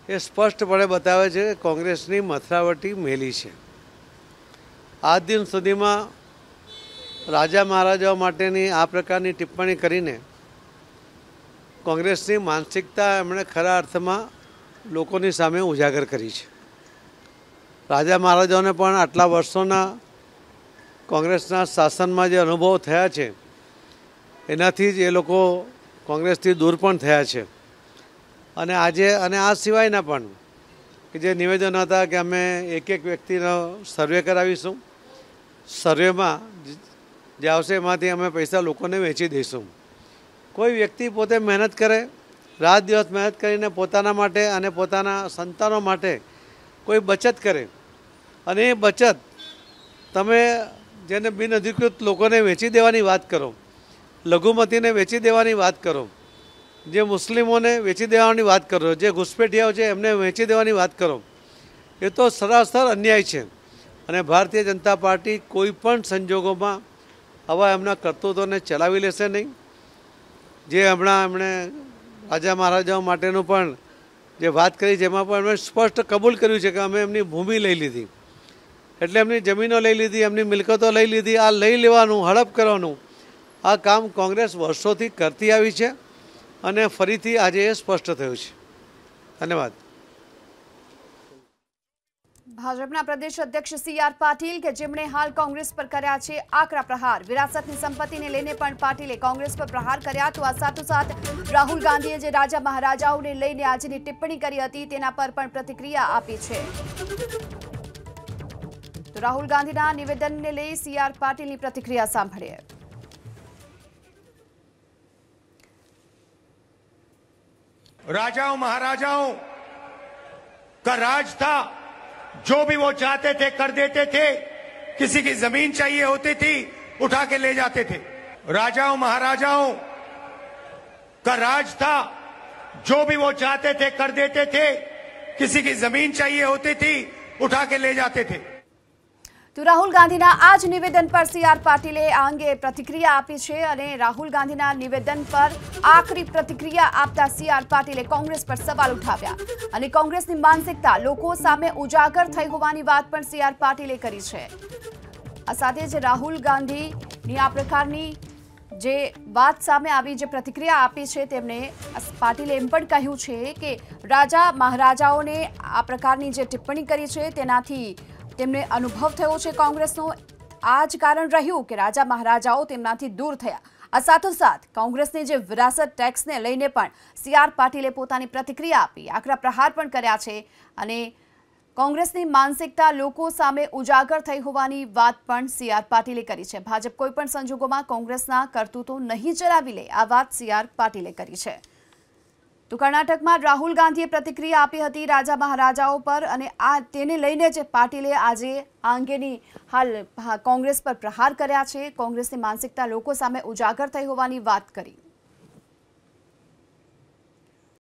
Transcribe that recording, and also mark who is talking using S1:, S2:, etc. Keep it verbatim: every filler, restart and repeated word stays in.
S1: એ સ્પષ્ટપણે બતાવે છે કે કોંગ્રેસની મથરાવટી મેલી છે। આજ દિન સુધીમાં રાજા મહારાજાઓ માટેની આ પ્રકારની ટિપ્પણી કરીને કોંગ્રેસની માનસિકતા એમણે ખરા અર્થમાં લોકોની સામે ઉજાગર કરી છે। રાજા મહારાજાઓને પણ આટલા વર્ષોના કોંગ્રેસના શાસનમાં જે અનુભવ થયા છે એનાથી જ એ લોકો કોંગ્રેસથી દૂર પણ થયા છે। અને આજે અને આ સિવાયના પણ કે જે નિવેદન હતા કે અમે એક એક વ્યક્તિનો સર્વે કરાવીશું, સર્વેમાં જે આવશે એમાંથી અમે પૈસા લોકોને વેચી દઈશું। કોઈ વ્યક્તિ પોતે મહેનત કરે, રાત દિવસ મહેનત કરીને પોતાના માટે અને પોતાના સંતાનો માટે કોઈ બચત કરે અને એ બચત તમે જેને બિનઅધિકૃત લોકોને વેચી દેવાની વાત કરો, લઘુમતીને વેચી દેવાની વાત કરો, જે મુસ્લિમોને વેચી દેવાની વાત કરો, જે ઘૂસપેઠિયાઓ છે એમને વેચી દેવાની વાત કરો, એ તો સરાસર અન્યાય છે। અને ભારતીય જનતા પાર્ટી કોઈ પણ સંજોગોમાં આવા એમના કરતૂતોને ચલાવી લેશે નહીં। જે હમણાં એમણે રાજા મહારાજાઓ માટેનું પણ જે વાત કરી જેમાં પણ એમણે સ્પષ્ટ કબૂલ કર્યું છે કે અમે એમની ભૂમિ લઈ લીધી, એટલે એમની જમીનો લઈ લીધી, એમની મિલકતો લઈ લીધી। આ લઈ લેવાનું, હડપ કરવાનું આ કામ કોંગ્રેસ વર્ષોથી કરતી આવી છે અને ફરીથી આજે એ સ્પષ્ટ થયું છે। ધન્યવાદ।
S2: ભાજપના પ્રદેશ અધ્યક્ષ સી આર પાટીલ કે જેમણે હાલ કોંગ્રેસ પર કર્યા છે આકરા પ્રહાર। વિરાસતની સંપત્તિને લઈને પણ પાટીલે કોંગ્રેસ પર પ્રહાર કર્યા। તો આ સાથોસાથ રાહુલ ગાંધીએ જે રાજા મહારાજાઓને લઈને આજની ટિપ્પણી કરી હતી તેના પર પણ પ્રતિક્રિયા આપી છે। તો રાહુલ ગાંધીના નિવેદનને લઈ સી આર પાટીલની પ્રતિક્રિયા સાંભળીએ।
S3: राजाओं महाराजाओं का राज था, जो भी वो चाहते थे कर देते थे। किसी की जमीन चाहिए होती थी उठा के ले जाते थे। राजाओं महाराजाओं का राज था, जो भी वो चाहते थे कर देते थे। किसी की जमीन चाहिए होती थी उठा के ले जाते थे।
S2: તો રાહુલ ગાંધીના આ જ નિવેદન પર સી આર પાટીલે આ અંગે પ્રતિક્રિયા આપી છે અને રાહુલ ગાંધીના નિવેદન પર આકરી પ્રતિક્રિયા આપતા સી આર પાટીલે કોંગ્રેસ પર સવાલ ઉઠાવ્યા અને કોંગ્રેસની માનસિકતા લોકો સામે ઉજાગર થઈ હોવાની વાત પણ સી આર પાટીલે કરી છે। આ સાથે જ રાહુલ ગાંધીની આ પ્રકારની જે વાત સામે આવી, જે પ્રતિક્રિયા આપી છે તેમણે પાટીલે એમ પણ કહ્યું છે કે રાજા મહારાજાઓને આ પ્રકારની જે ટિપ્પણી કરી છે તેનાથી તેમને અનુભવ થયો છે કોંગ્રેસનો। આ જ કારણ રહ્યું કે રાજા મહારાજાઓ તેમનાથી દૂર થયા। આ સાથોસાથ કોંગ્રેસની જે વિરાસત ટેક્સને લઈને પણ સી આર પાટીલે પોતાની પ્રતિક્રિયા આપી, આકરા પ્રહાર પણ કર્યા છે અને કોંગ્રેસની માનસિકતા લોકો સામે ઉજાગર થઈ હોવાની વાત પણ સી આર પાટીલે કરી છે। ભાજપ કોઈ પણ સંજોગોમાં કોંગ્રેસના કરતૂતો નહીં ચલાવી લે, આ વાત સી આર પાટીલે કરી છે। તો કર્ણાટકમાં રાહુલ ગાંધીએ પ્રતિક્રિયા આપી હતી રાજા મહારાજાઓ પર અને આ તેને લઈને જ પાટીલે આજે આ અંગેની હાલ કોંગ્રેસ પર પ્રહાર કર્યા છે। કોંગ્રેસની માનસિકતા લોકો સામે ઉજાગર થઈ હોવાની વાત કરી।